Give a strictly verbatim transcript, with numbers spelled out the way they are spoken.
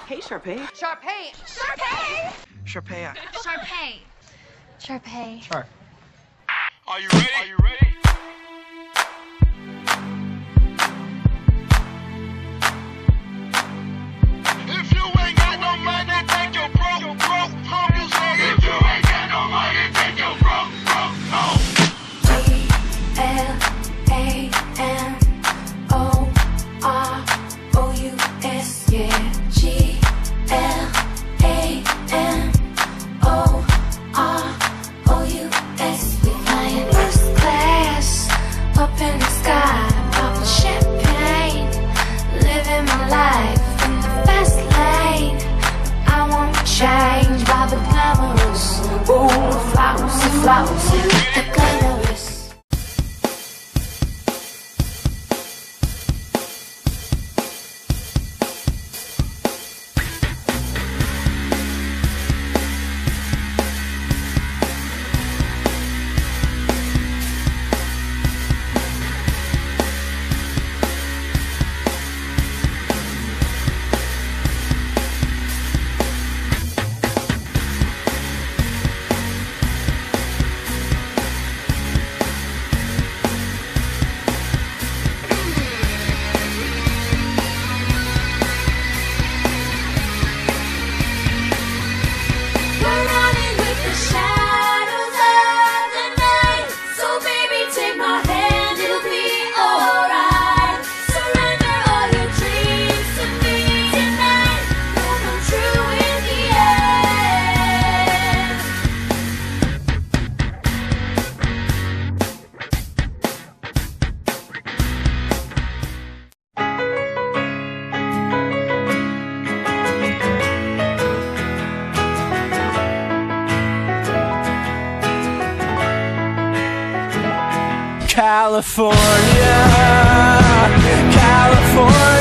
Hey, Sharpay. Sharpay. Sharpay. Sharpay. Sharpay. Sharpay. Sharp. Are you ready? Are you ready? If you ain't got no money, take your broke, broke home. You say if you ain't got no money, take your broke, broke home. G L A M O R O U S, yeah. G L A M O R O U S. We flying first class up in the sky, popping champagne, living my life in the fast lane. I won't change by the glamorous. Ooh, flousy, flousy, the glamorous. California, California.